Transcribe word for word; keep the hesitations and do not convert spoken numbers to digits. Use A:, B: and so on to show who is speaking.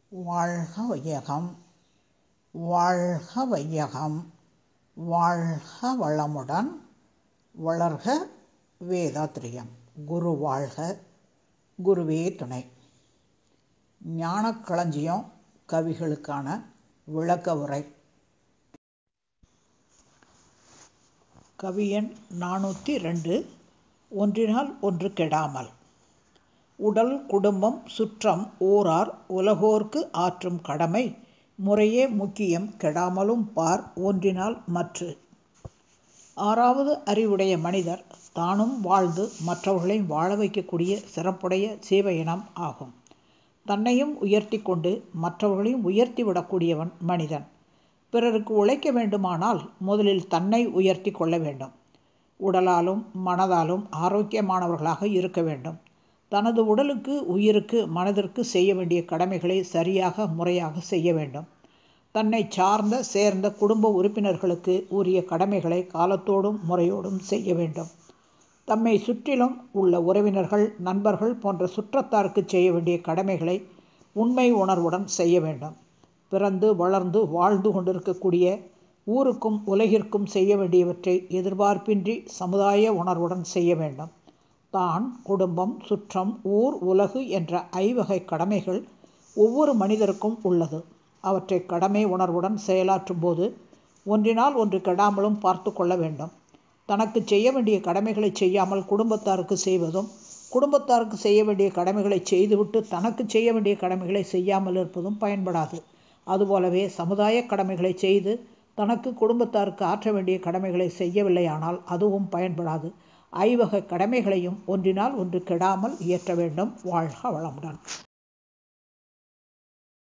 A: வாழ்க வையகம், வாழ்க வையகம், வாழ்க வளமுடன், வளர்க வேதாத்ரியம். குரு வாழ்க, குருவே துணை. ஞானக்களஞ்சியம் கவிகளுக்கான விளக்க உரை. கவியன் நானூற்றி ரெண்டு. ஒன்றினால் ஒன்று கெடாமல். உடல், குடும்பம், சுற்றம், ஊரார், உலகோர்க்கு ஆற்றும் கடமை முறையே முக்கியம் கெடாமலும் பார் ஒன்றினால் மற்று. ஆறாவது அறிவுடைய மனிதர் தானும் வாழ்ந்து மற்றவர்களையும் வாழ வைக்கக்கூடிய சிறப்புடைய சீவ இனம் ஆகும். தன்னையும் உயர்த்தி கொண்டு மற்றவர்களையும் உயர்த்தி விடக்கூடியவன் மனிதன். பிறருக்கு உழைக்க வேண்டுமானால் முதலில் தன்னை உயர்த்தி கொள்ள வேண்டும். உடலாலும் மனதாலும் ஆரோக்கியமானவர்களாக இருக்க வேண்டும். தனது உடலுக்கு, உயிருக்கு, மனதிற்கு செய்ய வேண்டிய கடமைகளை சரியாக முறையாக செய்ய வேண்டும். தன்னை சார்ந்த சேர்ந்த குடும்ப உறுப்பினர்களுக்கு உரிய கடமைகளை காலத்தோடும் முறையோடும் செய்ய வேண்டும். தம்மை சுற்றிலும் உள்ள உறவினர்கள், நண்பர்கள் போன்ற சுற்றத்தாருக்கு செய்ய வேண்டிய கடமைகளை உண்மை உணர்வுடன் செய்ய வேண்டும். பிறந்து வளர்ந்து வாழ்ந்து கொண்டிருக்கக்கூடிய ஊருக்கும் உலகிற்கும் செய்ய வேண்டியவற்றை எதிர்பார்ப்பின்றி சமுதாய உணர்வுடன் செய்ய வேண்டும். தான், குடும்பம், சுற்றம், ஊர், உலகு என்ற ஐவகை கடமைகள் ஒவ்வொரு மனிதருக்கும் உள்ளது. அவற்றை கடமை உணர்வுடன் செயலாற்றும் போது ஒன்றினால் ஒன்று கெடாமலும் பார்த்து கொள்ள வேண்டும். தனக்கு செய்ய வேண்டிய கடமைகளை செய்யாமல் குடும்பத்தாருக்கு செய்வதும், குடும்பத்தாருக்கு செய்ய வேண்டிய கடமைகளை செய்துவிட்டு தனக்கு செய்ய வேண்டிய கடமைகளை செய்யாமல் இருப்பதும் பயன்படாது. அதுபோலவே சமுதாய கடமைகளை செய்து தனக்கு குடும்பத்தாருக்கு ஆற்ற வேண்டிய கடமைகளை செய்யவில்லையானால் அதுவும் பயன்படாது. ஐவகை கடமைகளையும் ஒன்றினால் ஒன்று கெடாமல் இயற்ற வேண்டும். வாழ்க வளமுடன்.